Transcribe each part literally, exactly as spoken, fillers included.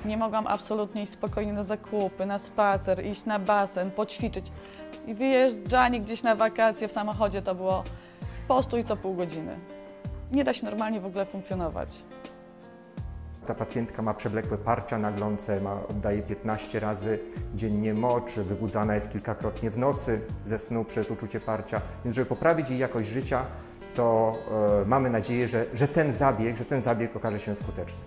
Nie mogłam absolutnie iść spokojnie na zakupy, na spacer, iść na basen, poćwiczyć. I wyjeżdżanie gdzieś na wakacje w samochodzie to było postój co pół godziny. Nie da się normalnie w ogóle funkcjonować. Ta pacjentka ma przewlekłe parcia na glące, ma, oddaje piętnaście razy dziennie mocz, wybudzana jest kilkakrotnie w nocy ze snu przez uczucie parcia. Więc żeby poprawić jej jakość życia, to e, mamy nadzieję, że, że, ten zabieg, że ten zabieg okaże się skuteczny.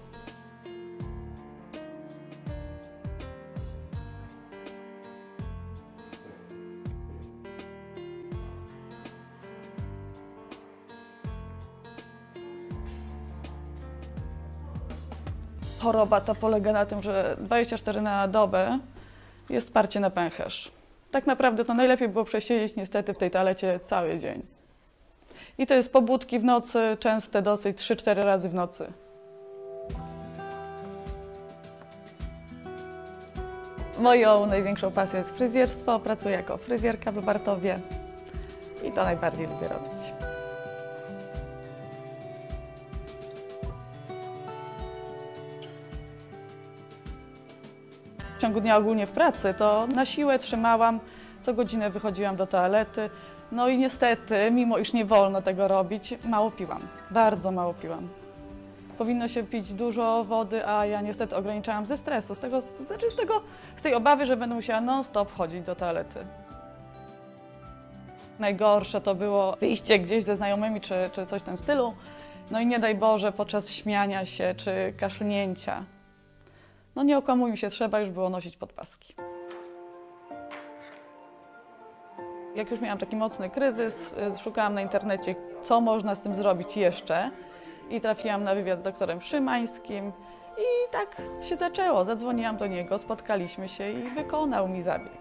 Choroba ta polega na tym, że dwadzieścia cztery na dobę jest wsparcie na pęcherz. Tak naprawdę to najlepiej było przesiedzieć niestety w tej toalecie cały dzień. I to jest pobudki w nocy, częste dosyć, trzy cztery razy w nocy. Moją największą pasją jest fryzjerstwo. Pracuję jako fryzjerka w Bartowie i to najbardziej lubię robić. W ciągu dnia ogólnie w pracy to na siłę trzymałam, co godzinę wychodziłam do toalety. No i niestety, mimo iż nie wolno tego robić, mało piłam. Bardzo mało piłam. Powinno się pić dużo wody, a ja niestety ograniczałam ze stresu, z tego, znaczy z, tego, z tej obawy, że będę musiała non-stop chodzić do toalety. Najgorsze to było wyjście gdzieś ze znajomymi czy, czy coś w tym stylu. No i nie daj Boże podczas śmiania się czy kaszlnięcia. No nie okłamujmy się, trzeba już było nosić podpaski. Jak już miałam taki mocny kryzys, szukałam na internecie, co można z tym zrobić jeszcze i trafiłam na wywiad z doktorem Szymańskim i tak się zaczęło. Zadzwoniłam do niego, spotkaliśmy się i wykonał mi zabieg.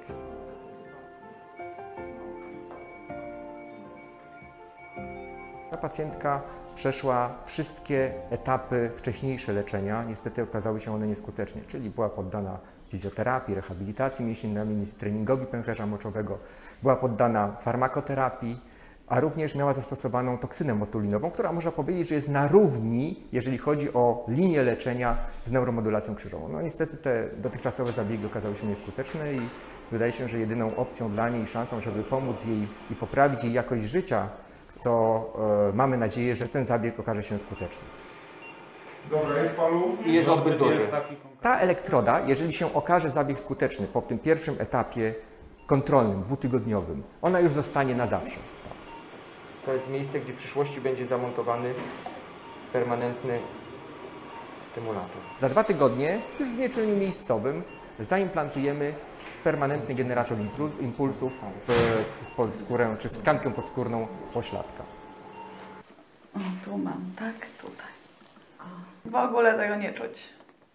Ta pacjentka przeszła wszystkie etapy wcześniejsze leczenia. Niestety okazały się one nieskuteczne, czyli była poddana fizjoterapii, rehabilitacji mięśni ramiennej, treningowi pęcherza moczowego, była poddana farmakoterapii, a również miała zastosowaną toksynę botulinową, która można powiedzieć, że jest na równi, jeżeli chodzi o linię leczenia z neuromodulacją krzyżową. No niestety te dotychczasowe zabiegi okazały się nieskuteczne i wydaje się, że jedyną opcją dla niej i szansą, żeby pomóc jej i poprawić jej jakość życia, to e, mamy nadzieję, że ten zabieg okaże się skuteczny. Dobra, jest palu? I jest odbyt duży. Ta elektroda, jeżeli się okaże zabieg skuteczny po tym pierwszym etapie kontrolnym, dwutygodniowym, ona już zostanie na zawsze. To jest miejsce, gdzie w przyszłości będzie zamontowany permanentny stymulator. Za dwa tygodnie już w leczeniu miejscowym zaimplantujemy permanentny generator impulsów w podskórę, czy w tkankę podskórną pośladka. O, tu mam, tak, tutaj. O. W ogóle tego nie czuć.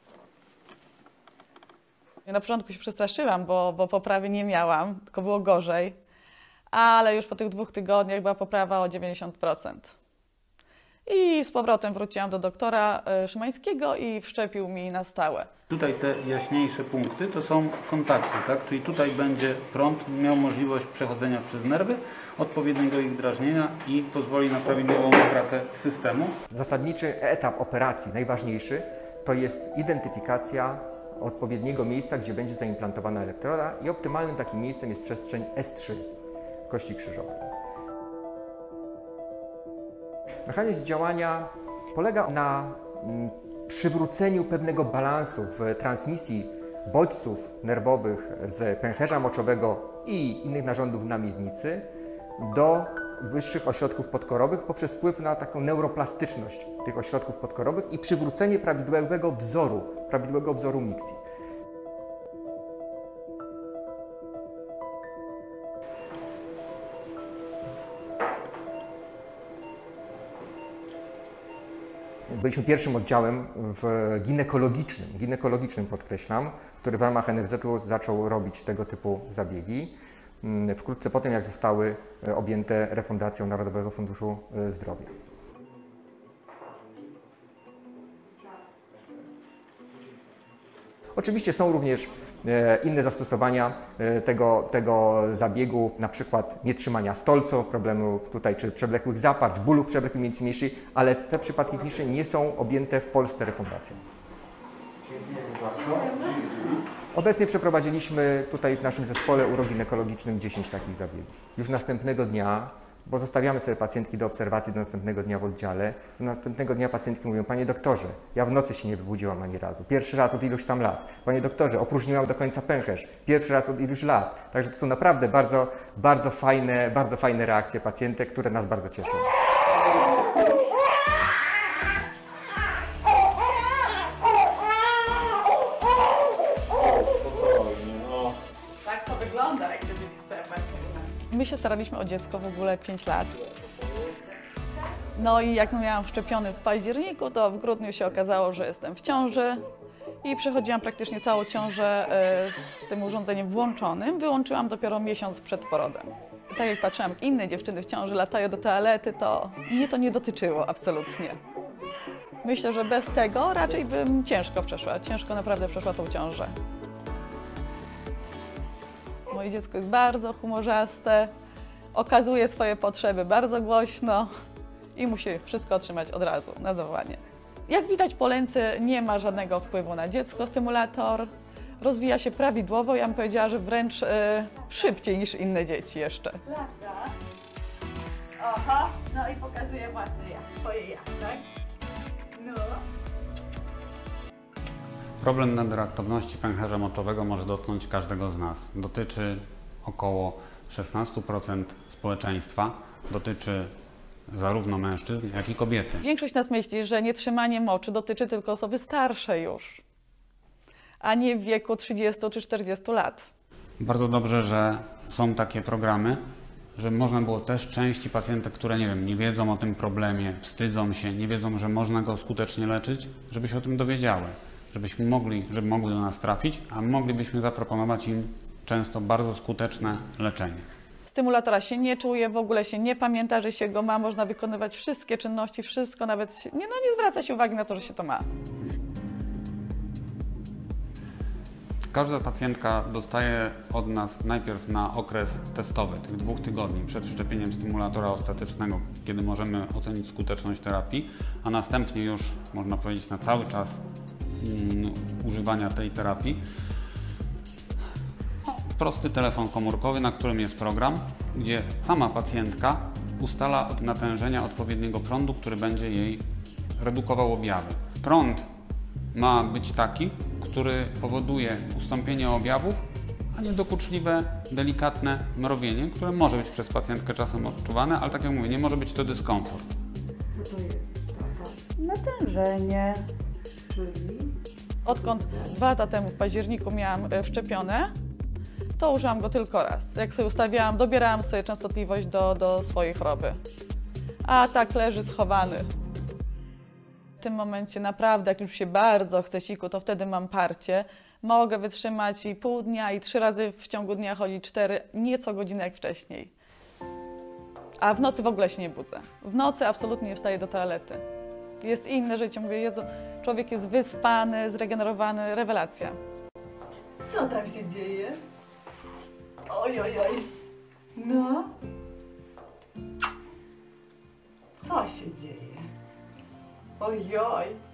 Na początku się przestraszyłam, bo, bo poprawy nie miałam, tylko było gorzej. Ale już po tych dwóch tygodniach była poprawa o dziewięćdziesiąt procent. I z powrotem wróciłam do doktora Szymańskiego i wszczepił mi na stałe. Tutaj te jaśniejsze punkty to są kontakty, tak? Czyli tutaj będzie prąd miał możliwość przechodzenia przez nerwy, odpowiedniego ich drażnienia i pozwoli na prawidłową pracę systemu. Zasadniczy etap operacji, najważniejszy, to jest identyfikacja odpowiedniego miejsca, gdzie będzie zaimplantowana elektroda i optymalnym takim miejscem jest przestrzeń S trzy kości krzyżowej. Mechanizm działania polega na przywróceniu pewnego balansu w transmisji bodźców nerwowych z pęcherza moczowego i innych narządów na miednicy do wyższych ośrodków podkorowych poprzez wpływ na taką neuroplastyczność tych ośrodków podkorowych i przywrócenie prawidłowego wzoru, prawidłowego wzoru mikcji. Byliśmy pierwszym oddziałem w ginekologicznym, ginekologicznym podkreślam, który w ramach N F Z u zaczął robić tego typu zabiegi. Wkrótce po tym, jak zostały objęte refundacją Narodowego Funduszu Zdrowia. Oczywiście są również inne zastosowania tego, tego zabiegu, na przykład nietrzymania stolcu, problemów tutaj, czy przewlekłych zaparć, bólów przewlekłych mięśni mięśni, ale te przypadki kliniczne nie są objęte w Polsce refundacją. Obecnie przeprowadziliśmy tutaj w naszym zespole uroginekologicznym dziesięć takich zabiegów. Już następnego dnia, bo zostawiamy sobie pacjentki do obserwacji do następnego dnia w oddziale, do następnego dnia pacjentki mówią: panie doktorze, ja w nocy się nie wybudziłam ani razu, pierwszy raz od iluś tam lat. Panie doktorze, opróżniłam do końca pęcherz, pierwszy raz od iluś lat. Także to są naprawdę bardzo, bardzo fajne, bardzo fajne reakcje pacjentek, które nas bardzo cieszą. Tak to wygląda, jak gdyby właśnie. My się staraliśmy o dziecko w ogóle pięć lat. No i jak miałam wszczepiony w październiku, to w grudniu się okazało, że jestem w ciąży i przechodziłam praktycznie całą ciążę z tym urządzeniem włączonym. Wyłączyłam dopiero miesiąc przed porodem. Tak jak patrzyłam, jak inne dziewczyny w ciąży latają do toalety, to mnie to nie dotyczyło absolutnie. Myślę, że bez tego raczej bym ciężko przeszła, ciężko naprawdę przeszła tą ciążę. Moje dziecko jest bardzo humorzaste, okazuje swoje potrzeby bardzo głośno i musi wszystko otrzymać od razu na zawołanie. Jak widać, po lęce nie ma żadnego wpływu na dziecko. Stymulator rozwija się prawidłowo, ja bym powiedziała, że wręcz y, szybciej niż inne dzieci jeszcze. Prawda? Oho, no i pokazuję własne ja, swoje ja, tak? No. Problem nadreaktywności pęcherza moczowego może dotknąć każdego z nas. Dotyczy około szesnaście procent społeczeństwa, dotyczy zarówno mężczyzn, jak i kobiety. Większość nas myśli, że nietrzymanie moczy dotyczy tylko osoby starsze już, a nie w wieku trzydziestu czy czterdziestu lat. Bardzo dobrze, że są takie programy, że można było też części pacjentek, które nie wiem, nie wiedzą o tym problemie, wstydzą się, nie wiedzą, że można go skutecznie leczyć, żeby się o tym dowiedziały. Żebyśmy mogli, żeby mogli do nas trafić, a moglibyśmy zaproponować im często bardzo skuteczne leczenie. Stymulatora się nie czuje, w ogóle się nie pamięta, że się go ma, można wykonywać wszystkie czynności, wszystko, nawet się, nie, no nie zwraca się uwagi na to, że się to ma. Każda pacjentka dostaje od nas najpierw na okres testowy, tych dwóch tygodni przed wszczepieniem stymulatora ostatecznego, kiedy możemy ocenić skuteczność terapii, a następnie już, można powiedzieć, na cały czas mm, używania tej terapii. Prosty telefon komórkowy, na którym jest program, gdzie sama pacjentka ustala od natężenia odpowiedniego prądu, który będzie jej redukował objawy. Prąd ma być taki, który powoduje ustąpienie objawów, a nie dokuczliwe, delikatne mrowienie, które może być przez pacjentkę czasem odczuwane, ale tak jak mówię, nie może być to dyskomfort. Co to jest? Natężenie. Czyli? Odkąd dwa lata temu w październiku miałam wszczepione, to użyłam go tylko raz. Jak sobie ustawiałam, dobierałam sobie częstotliwość do, do swojej choroby. A tak leży schowany. W tym momencie naprawdę, jak już się bardzo chce siku, to wtedy mam parcie. Mogę wytrzymać i pół dnia, i trzy razy w ciągu dnia chodzi cztery, nieco godziny jak wcześniej. A w nocy w ogóle się nie budzę. W nocy absolutnie nie wstaję do toalety. Jest inne życie. Mówię, Jezu, człowiek jest wyspany, zregenerowany, rewelacja. Co tam się dzieje? Oj, oj, oj. No. Co się dzieje? Ojoj.